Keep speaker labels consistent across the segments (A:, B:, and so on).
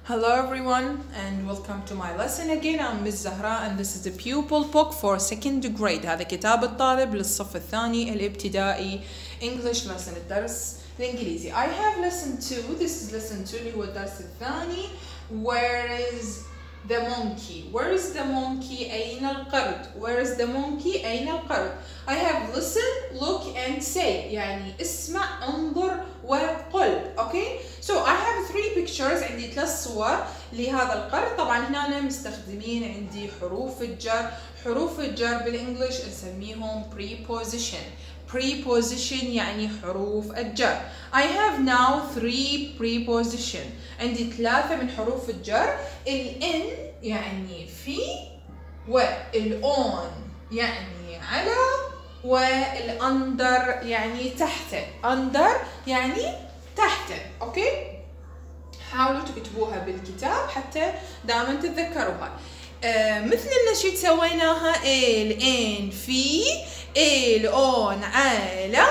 A: Hello everyone and welcome to my lesson again. I'm Miss Zahra and this is the pupil book for second grade. هذا كتاب الطالب للصف الثاني الابتدائي English lesson الدرس الإنجليزي. I have lesson 2. This is lesson 2 اللي هو الدرس الثاني. Where is the monkey? Where is the monkey? أين القرد? Where is the monkey? أين القرد? I have listen, look and say. يعني اسمع, انظر وقل. Okay? So I have 3 pictures. عندي 3 صور لهذا القرد. طبعا هنا مستخدمين عندي حروف الجر. حروف الجر بالانجلش نسميهم preposition. Preposition يعني حروف الجر. I have now 3 preposition. عندي 3 من حروف الجر. ال يعني في, وال on يعني على, وال under يعني تحت. under يعني تحت. اوكي؟ حاولوا تكتبوها بالكتاب حتى دائما تتذكروها. مثل النشيد سويناها ال في, ال on على,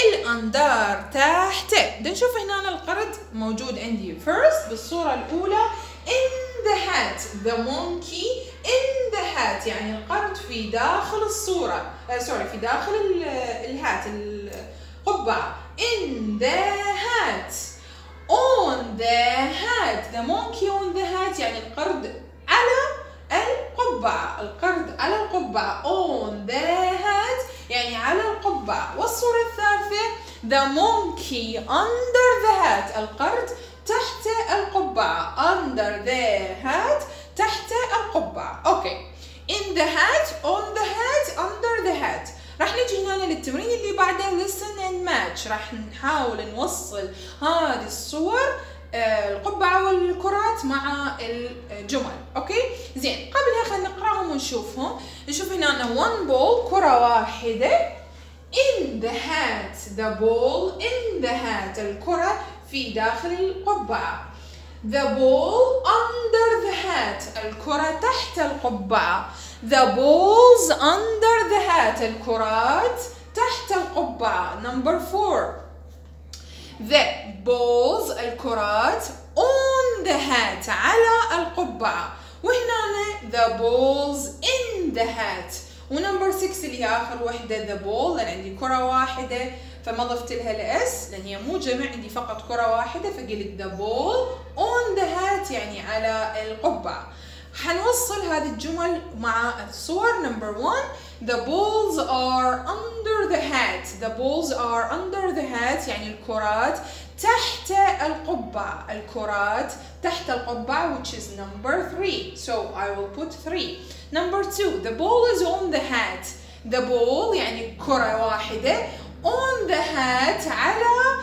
A: الاندر تحت. نشوف هنا القرد موجود عندي first بالصورة الأولى in the hat. the monkey in the hat يعني القرد في داخل الصورة. في داخل الهات القبعة. in the hat. on the hat. the monkey on the hat يعني القرد على القبعة. القرد على القبعة. on the hat يعني على القبعة. والصورة الثالثة the monkey under the hat. القرد تحت القبعة. under the hat تحت القبعة. اوكي. in the hat, on the hat, under the hat. راح نجي هنا للتمرين اللي بعده listen and match. راح نحاول نوصل هذه الصور القبعة والكرات مع الجمل. اوكي زين. قبلها خلينا نقراهم ونشوفهم. نشوف هنا one ball كرة واحدة in the hat. the ball in the hat. الكرة في داخل القبعة. the ball under the hat. الكرة تحت القبعة. the balls under the hat. الكرات تحت القبعة. number 4 the balls الكرات on the hat على القبعة. وهنا the balls in the hat. ونمبر 6 اللي هي آخر وحدة the ball لأن عندي كرة واحدة فما ضفت لها الاس لأن هي مو جمع, عندي فقط كرة واحدة فقلت the ball on the hat يعني على القبعة. حنوصل هذه الجمل مع الصور. number 1 the balls are under the hat. the balls are under the hat يعني الكرات تحت القبعة. الكرات تحت القبعة which is number 3. so I will put 3. number 2 the ball is on the hat. the ball يعني كرة واحدة on the hat على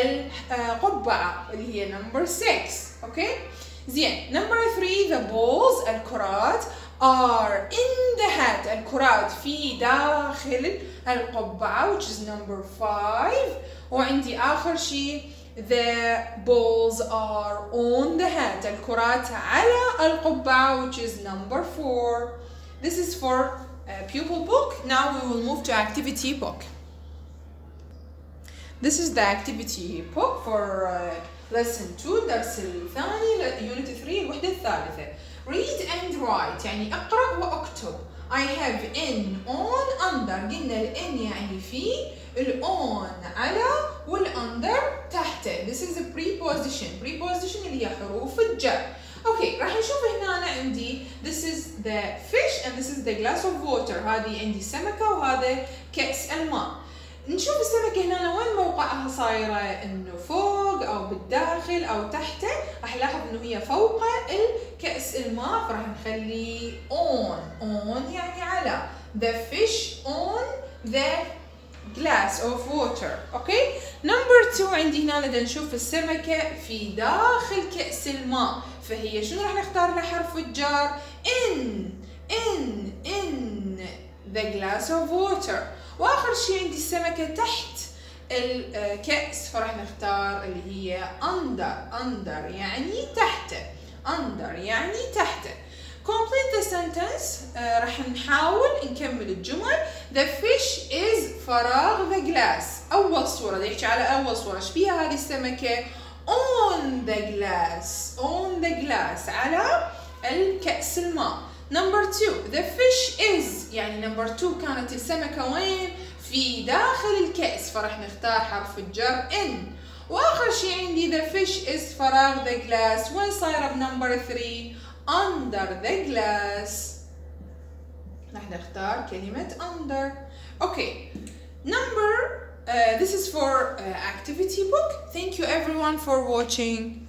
A: القبعة اللي هي number 6. اوكي زين. number 3 the balls الكرات are in the hat. الكرات في داخل القبعة which is number 5. وعندي آخر شيء the balls are on the hat. الكرات على القبعة which is number 4. This is for pupil book. Now we will move to activity book. This is the activity book for lesson 2 درس الثاني unit 3 الوحدة الثالثة. read and write يعني اقرأ واكتب. I have in, on, under. قلنا ال in يعني في, ال on على, وال under تحت. This is a preposition. preposition اللي هي حروف الجر. اوكي راح نشوف هنا عندي this is the fish and this is the glass of water. هذه عندي سمكة وهذا كأس الماء. نشوف السمكة هنا وين موقعها صايرة, انه فوق او بالداخل او تحته. راح نلاحظ انه هي فوق الكأس الماء فراح نخلي on يعني على. the fish on the glass of water. اوكي number 2 عندي هنا بدنا نشوف السمكة في داخل كأس الماء فهي شنو راح نختار لها حرف الجر in the glass of water. واخر شيء عندي السمكة تحت الكأس فراح نختار اللي هي under يعني تحت. under يعني تحت. complete the sentence. راح نحاول نكمل الجمل. the fish is فراغ the glass. أول صورة يحكي على أول صورة. ايش بيها هذه السمكة؟ on the glass. glass على الكأس الماء. Number 2 the fish is يعني number 2 كانت السمكة وين؟ في داخل الكأس، فرح نختار حرف الجر in. وآخر شيء عندي the fish is فراغ the glass، وين صايرة بنمبر 3؟ under the glass. رح نختار كلمة under. Okay. This is for activity book. Thank you everyone for watching.